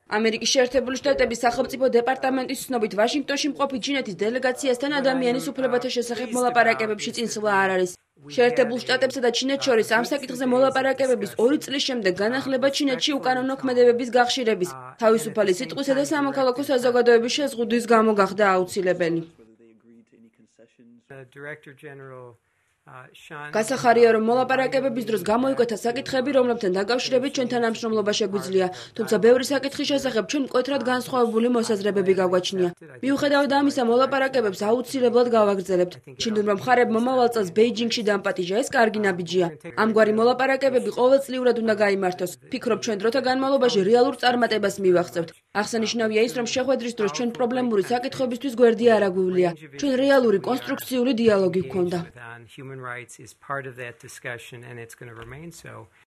ამერიკის შეერთებული შტატების სახელმწიფო დეპარტამენტის ცნობით, ვაშინგტონში მყოფი ჩინეთის დელეგაციასთან ადამიანის უფლებათა შესახებ მოლაპარაკებებში წინსვლა არ არის. შეერთებულ შტატებსა და ჩინეთს შორის ამ საკითხზე მოლაპარაკებების 2 წლის შემდეგ განახლება ჩინეთში უკანონო ქმედებების გახშირების, თავისუფალი სიტყვისა და სამოქალაქო საზოგადოების შეზღუდვის გამო გახდა აუცილებელი. გასახარია, რომ მოლაპარაკებების დროს გამოიკვეთა საკითხები, რომლებთან დაკავშირებით ჩვენ თანამშრომლობა შეგვიძლია, თუმცა ბევრი საკითხის შესახებ ჩვენ მკვეთრად განსხვავებული მოსაზრებები გაგვაჩნია. მიუხედავად ამისა, მოლაპარაკებებს აუცილებლად გავაგრძელებთ. ჩინურმა მხარებმა მომავალ წელს ბეიჯინგში დამპატიჟა, ეს კარგი ნაბიჯია. ამგვარი მოლაპარაკებები ყოველწლიურად უნდა გაიმართოს. ფიქრობ, ჩვენ დროთა განმავლობაში რეალურ წარმატებას მივაღწევთ. აღსანიშნავია ის, რომ შეხვედრის დროს ჩვენ პრობლემური საკითხებისთვის გვერდი არ აგვივლია. ჩვენ რეალური კონსტრუქციული დიალოგი გვქონდა. Human rights is part of that discussion and it's going to remain so.